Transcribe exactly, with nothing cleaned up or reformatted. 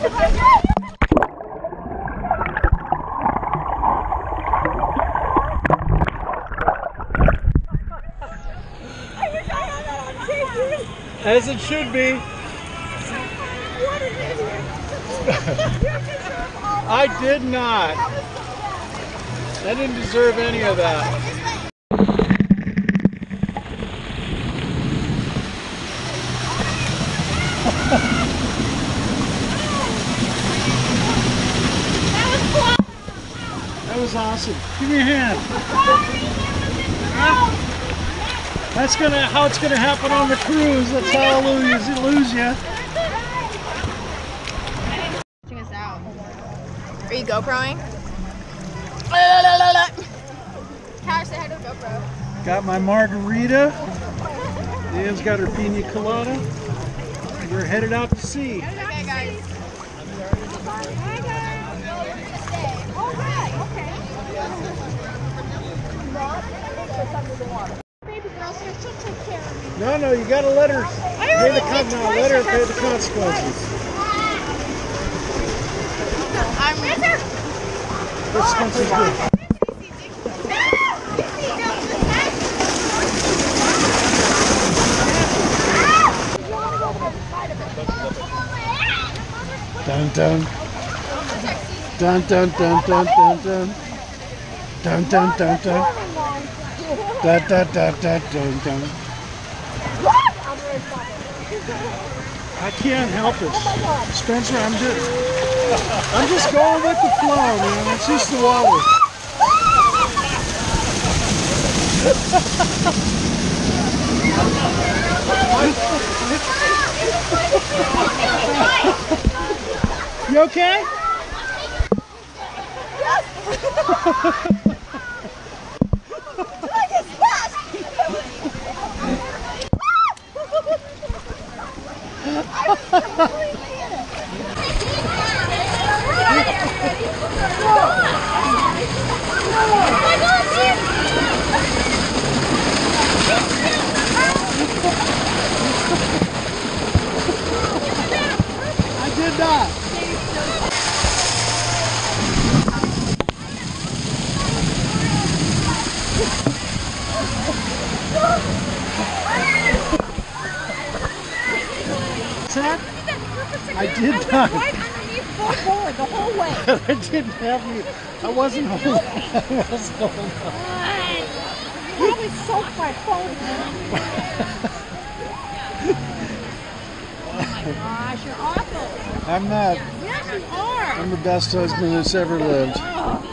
As it should be. What an idiot. I did not. I didn't deserve any of that. That was awesome. Give me a hand. That's gonna how it's gonna happen on the cruise. That's how I'll lose, lose you. Check us out. Are you GoProing? Cash, say hi to the GoPro. Got my margarita. Dan's got her pina colada. We're headed out to sea. Okay, guys. Hi, guys. Oh, hi. Okay. Baby girl, so she'll take care of me. No, no, you gotta let her pay the con no, let her pay the consequences. I'm with her. This one's is good. Dun dun. Dun dun dun dun dun dun. Dun dun dun dun. Dun dun dun dun dun dun. I can't help it. Spencer, I'm just I'm just going with the flow, man. It's just the water. You okay? I did not. What's that? I did not. Right underneath full forward the whole way. I didn't have you. I wasn't holding. I wasn't holding. Probably soaked my phone. Oh my gosh, you're awful. I'm not. Yes, you are. I'm the best husband that's ever lived. Oh.